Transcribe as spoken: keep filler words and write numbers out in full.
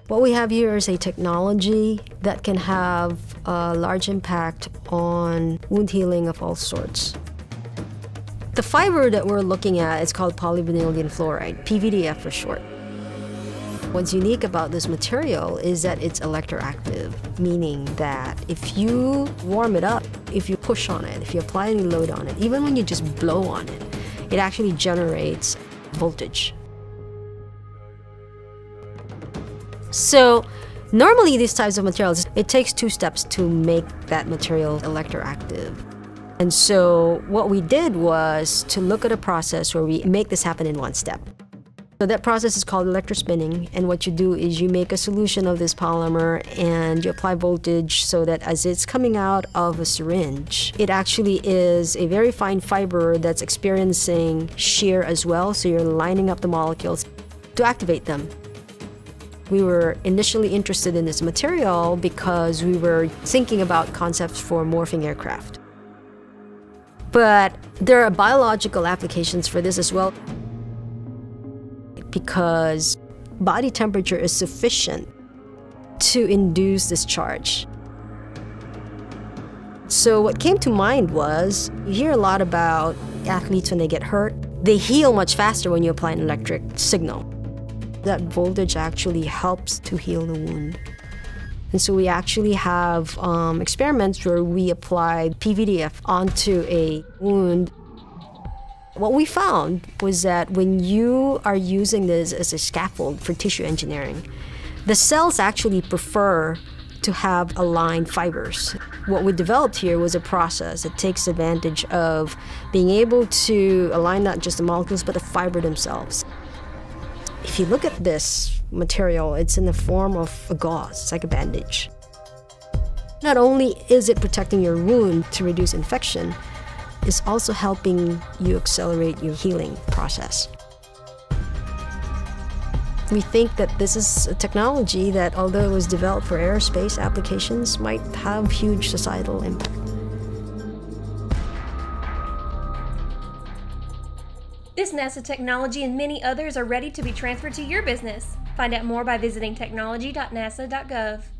What we have here is a technology that can have a large impact on wound healing of all sorts. The fiber that we're looking at is called polyvinylidene fluoride, P V D F for short. What's unique about this material is that it's electroactive, meaning that if you warm it up, if you push on it, if you apply any load on it, even when you just blow on it, it actually generates voltage. So normally these types of materials, it takes two steps to make that material electroactive. And so what we did was to look at a process where we make this happen in one step. So that process is called electrospinning, and what you do is you make a solution of this polymer and you apply voltage so that as it's coming out of a syringe, it actually is a very fine fiber that's experiencing shear as well, so you're lining up the molecules to activate them. We were initially interested in this material because we were thinking about concepts for morphing aircraft. But there are biological applications for this as well, because body temperature is sufficient to induce this charge. So what came to mind was, you hear a lot about athletes when they get hurt. They heal much faster when you apply an electric signal. That voltage actually helps to heal the wound. And so we actually have um, experiments where we apply P V D F onto a wound. What we found was that when you are using this as a scaffold for tissue engineering, the cells actually prefer to have aligned fibers. What we developed here was a process that takes advantage of being able to align not just the molecules, but the fiber themselves. If you look at this material, it's in the form of a gauze. It's like a bandage. Not only is it protecting your wound to reduce infection, it's also helping you accelerate your healing process. We think that this is a technology that, although it was developed for aerospace applications, might have huge societal impact. This NASA technology and many others are ready to be transferred to your business. Find out more by visiting technology dot nasa dot gov.